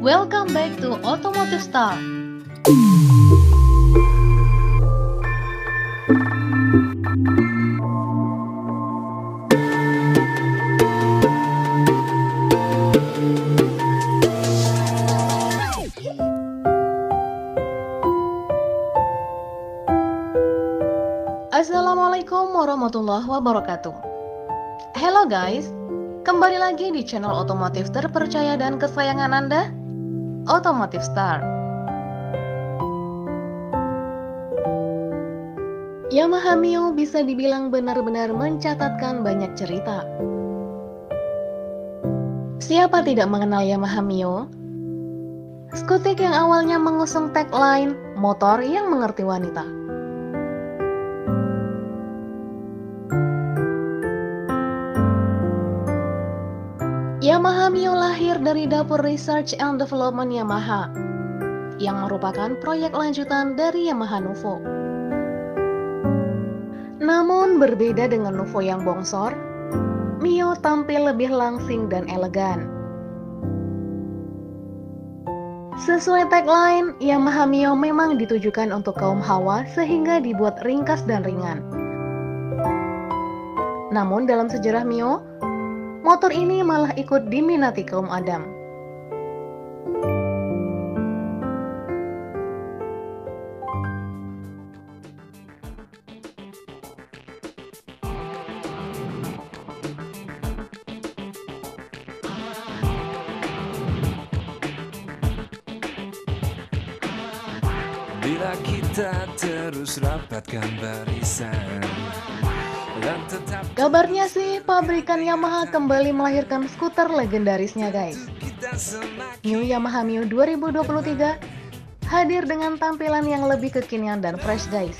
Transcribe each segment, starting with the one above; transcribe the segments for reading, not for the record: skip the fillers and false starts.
Welcome back to Automotive Star. Assalamualaikum warahmatullahi wabarakatuh. Hello guys, kembali lagi di channel otomotif terpercaya dan kesayangan Anda, Automotive Star. Yamaha Mio bisa dibilang benar-benar mencatatkan banyak cerita. Siapa tidak mengenal Yamaha Mio? Skutik yang awalnya mengusung tagline motor yang mengerti wanita. Yamaha Mio lahir dari dapur Research and Development Yamaha, yang merupakan proyek lanjutan dari Yamaha Nuvo. Namun berbeda dengan Nuvo yang bongsor, Mio tampil lebih langsing dan elegan. Sesuai tagline, Yamaha Mio memang ditujukan untuk kaum hawa sehingga dibuat ringkas dan ringan. Namun dalam sejarah Mio, motor ini malah ikut diminati kaum Adam. Bila kita terus rapatkan barisan. Kabarnya sih pabrikan Yamaha kembali melahirkan skuter legendarisnya guys. New Yamaha Mio 2023 hadir dengan tampilan yang lebih kekinian dan fresh guys.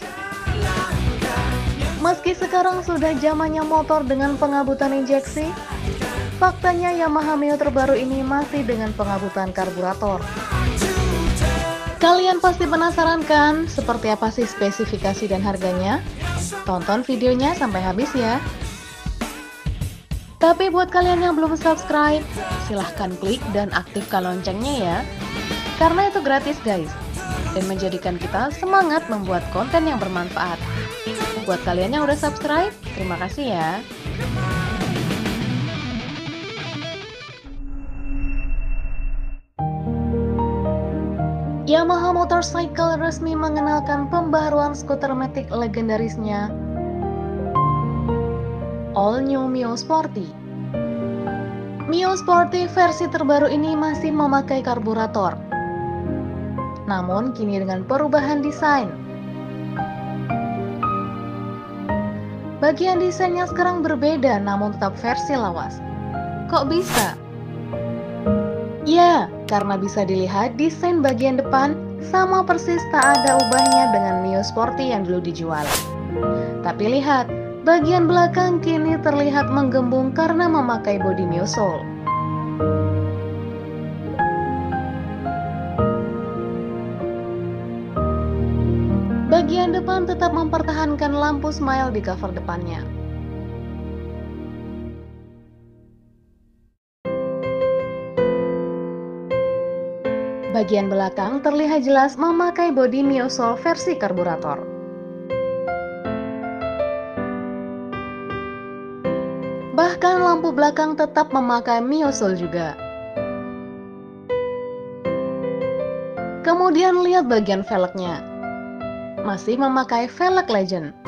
Meski sekarang sudah zamannya motor dengan pengabutan injeksi, faktanya Yamaha Mio terbaru ini masih dengan pengabutan karburator. Kalian pasti penasaran kan seperti apa sih spesifikasi dan harganya? Tonton videonya sampai habis ya. Tapi buat kalian yang belum subscribe, silahkan klik dan aktifkan loncengnya ya. Karena itu gratis guys, dan menjadikan kita semangat membuat konten yang bermanfaat. Buat kalian yang udah subscribe, terima kasih ya. Yamaha Motorcycle resmi mengenalkan pembaharuan skuter matic legendarisnya, All New Mio Sporty. Mio Sporty versi terbaru ini masih memakai karburator, namun kini dengan perubahan desain. Bagian desainnya sekarang berbeda namun tetap versi lawas. Kok bisa? Ya, karena bisa dilihat desain bagian depan sama persis tak ada ubahnya dengan Mio Sporty yang dulu dijual. Tapi lihat, bagian belakang kini terlihat menggembung karena memakai bodi Mio Soul. Bagian depan tetap mempertahankan lampu smile di cover depannya. Bagian belakang terlihat jelas memakai bodi Mio Soul versi karburator. Bahkan lampu belakang tetap memakai Mio Soul juga. Kemudian lihat bagian velgnya, masih memakai velg Legend.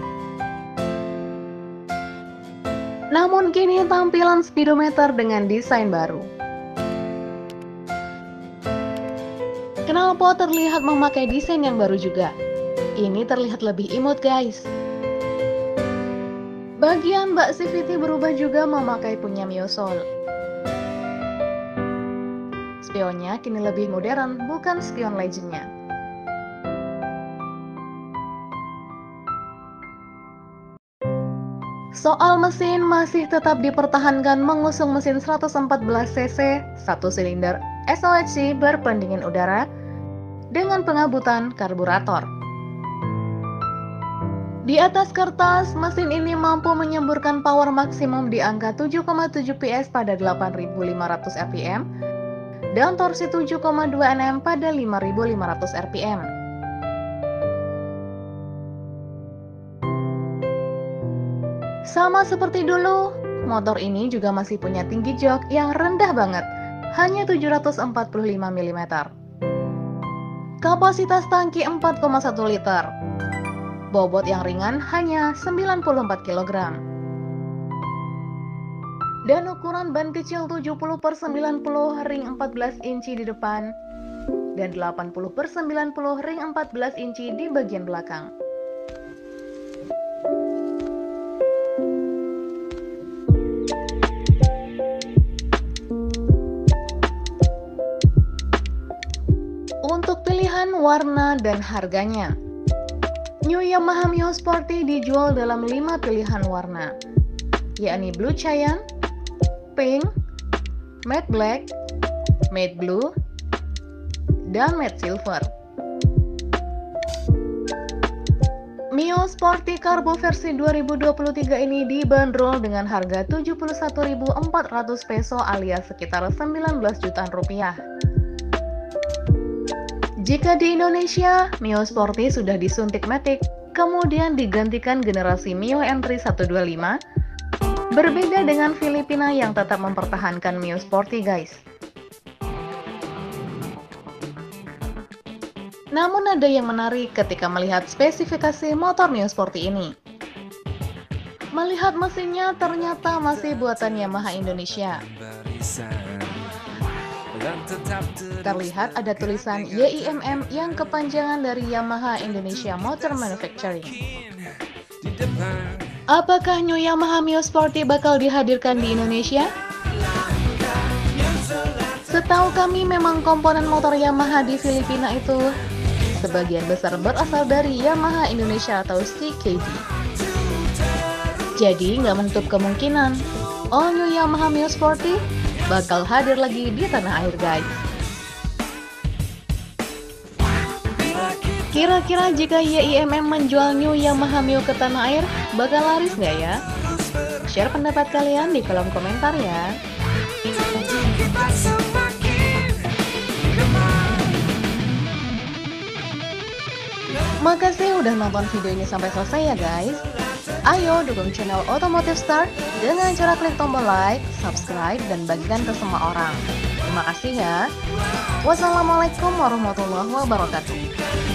Namun kini tampilan speedometer dengan desain baru. Knalpot terlihat memakai desain yang baru juga. Ini terlihat lebih imut guys. Bagian bak CVT berubah juga memakai punya Mio Soul. Spionnya kini lebih modern, bukan spion legendnya. Soal mesin masih tetap dipertahankan mengusung mesin 114cc, 1 silinder SOHC berpendingin udara dengan pengabutan karburator. Di atas kertas, mesin ini mampu menyemburkan power maksimum di angka 7,7 PS pada 8.500 rpm dan torsi 7,2 Nm pada 5.500 rpm. Sama seperti dulu, motor ini juga masih punya tinggi jok yang rendah banget, hanya 745 mm. Kapasitas tangki 4,1 liter. Bobot yang ringan hanya 94 kg. Dan ukuran ban kecil 70/90 ring 14 inci di depan dan 80/90 ring 14 inci di bagian belakang. Untuk pilihan warna dan harganya, New Yamaha Mio Sporty dijual dalam 5 pilihan warna, yakni Blue Cyan, Pink, Matte Black, Matte Blue, dan Matte Silver. Mio Sporty Carbo versi 2023 ini dibanderol dengan harga 71.400 peso alias sekitar 19 jutaan rupiah. Jika di Indonesia, Mio Sporty sudah disuntik Matic, kemudian digantikan generasi Mio Entry 125, berbeda dengan Filipina yang tetap mempertahankan Mio Sporty, guys. Namun ada yang menarik ketika melihat spesifikasi motor Mio Sporty ini. Melihat mesinnya ternyata masih buatan Yamaha Indonesia. Terlihat ada tulisan YIMM yang kepanjangan dari Yamaha Indonesia Motor Manufacturing. Apakah New Yamaha Mio Sporty bakal dihadirkan di Indonesia? Setahu kami memang komponen motor Yamaha di Filipina itu sebagian besar berasal dari Yamaha Indonesia atau CKD. Jadi nggak menutup kemungkinan all new Yamaha Mio Sporty bakal hadir lagi di tanah air, guys. Kira-kira jika YIMM menjual new Yamaha Mio ke tanah air, bakal laris nggak ya? Share pendapat kalian di kolom komentar ya. Makasih udah nonton video ini sampai selesai ya, guys. Ayo dukung channel Automotive Star dengan cara klik tombol like, subscribe, dan bagikan ke semua orang. Terima kasih ya. Wassalamualaikum warahmatullahi wabarakatuh.